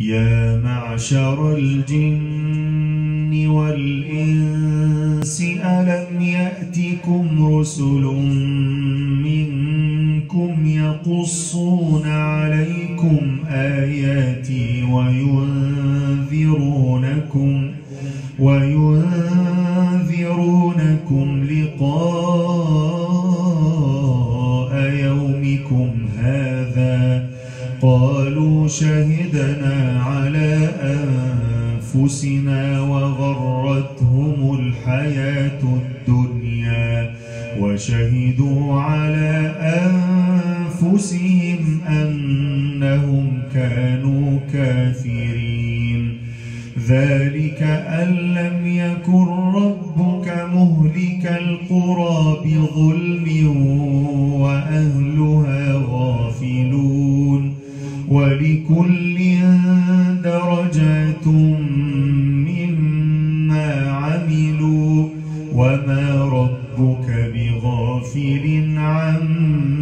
يا معشر الجن والإنس ألم يأتكم رسل منكم يقصون عليكم آياتي وينذرونكم لقاء يومكم هذا قالوا شهدنا على أنفسنا وغرتهم الحياة الدنيا وشهدوا على أنفسهم أنهم كانوا كافرين ذلك أن لم يكن ربك مهلك القرى بظلم وأهلها غافلون ولكل درجات مما عملوا وما ربك بغافل عما